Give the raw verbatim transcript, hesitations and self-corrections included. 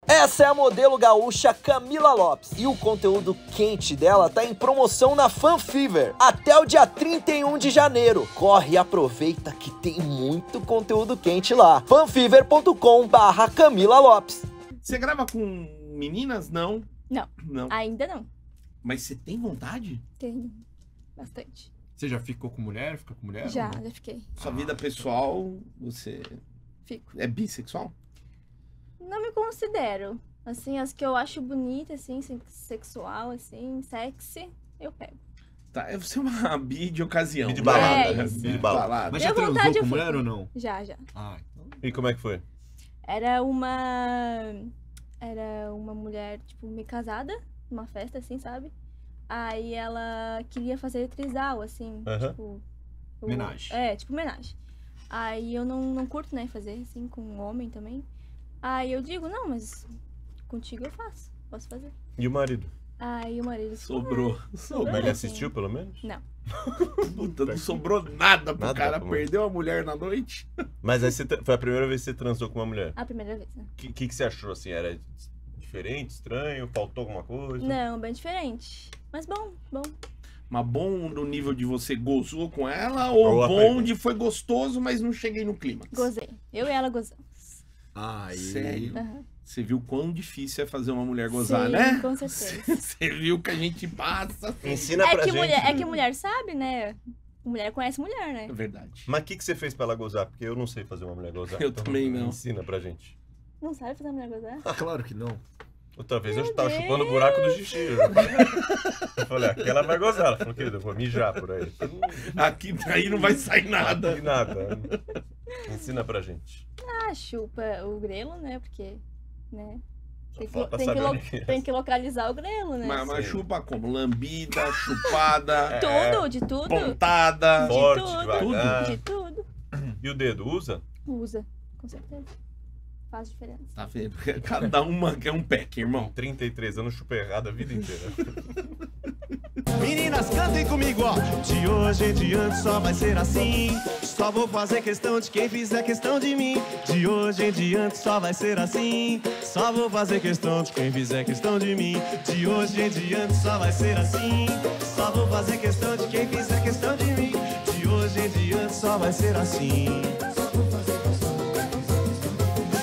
Essa é a modelo gaúcha Camila Lopes e o conteúdo quente dela tá em promoção na Fanfever até o dia trinta e um de janeiro. Corre e aproveita que tem muito conteúdo quente lá. fanfever ponto com barra Camila Lopes. Você grava com meninas? Não. Não. Não. Ainda não. Mas você tem vontade? Tenho bastante. Você já ficou com mulher? Fica com mulher? Já, já fiquei. Sua vida pessoal, você Fico. é bissexual? Não me considero. Assim, as que eu acho bonita, assim, sexual, assim, sexy, eu pego. Tá, você é uma bi de ocasião. Bi de né? balada. É, Bi de balada. Mas Deu já transou vontade, com eu mulher fico. ou não? Já, já. Ah, então... E como é que foi? Era uma... Era uma mulher, tipo, meio casada, numa festa, assim, sabe? Aí ela queria fazer trisal, assim, Aham. tipo... o- Homenagem. É, tipo homenagem. Aí eu não, não curto, né, fazer, assim, com um homem também. Aí eu digo, não, mas contigo eu faço, posso fazer. E o marido? Aí o marido... Sobrou. Sobrou. Mas ele assim. assistiu, pelo menos? Não. Puta, não sobrou nada pro Nada cara. pra mulher. Perdeu a mulher na noite. Mas aí você tra- foi a primeira vez que você transou com uma mulher. A primeira vez, né? O que, que, que você achou, assim? Era diferente, estranho? Faltou alguma coisa? Não, bem diferente. Mas bom, bom. Mas bom no nível de você gozou com ela ou Ou a bom pergunta. de foi gostoso, mas não cheguei no clímax? Gozei. Eu e ela gozamos. Aí... Sério? Aham. Você viu quão difícil é fazer uma mulher gozar, Sim, né? com certeza. Você viu que a gente passa. Ensina É pra que, gente. mulher, é que mulher sabe, né? Mulher conhece mulher, né? É verdade. Mas o que, que você fez pra ela gozar? Porque eu não sei fazer uma mulher gozar. Eu também não. Ensina pra gente. Não sabe fazer mulher gozar? Claro que não. Outra vez Meu eu tava Deus. chupando o buraco do xixi. Eu falei, aqui ela vai gozar. Ela falou, querido, eu vou mijar por aí. Aqui daí não vai sair nada. E nada. Ensina pra gente. Ah, chupa o grelo, né? Porque, né? Tem que, falta tem que, saber lo- onde que é. tem que localizar o grelo, né? Mas, mas Sim. chupa como? Lambida, chupada, Tudo, de tudo. pontada. Forte, tudo. devagar. De tudo. E o dedo, usa? Usa, com certeza. Faz diferença. Tá vendo? Cada uma quer um pack, irmão. trinta e três anos, chupei errado a vida inteira. Meninas, cantem comigo, ó. De hoje em diante só vai ser assim. Só vou fazer questão de quem fizer questão de mim. De hoje em diante só vai ser assim. Só vou fazer questão de quem fizer questão de mim. De hoje em diante só vai ser assim. Só vou fazer questão de quem fizer questão de mim. De hoje em diante só vai ser assim.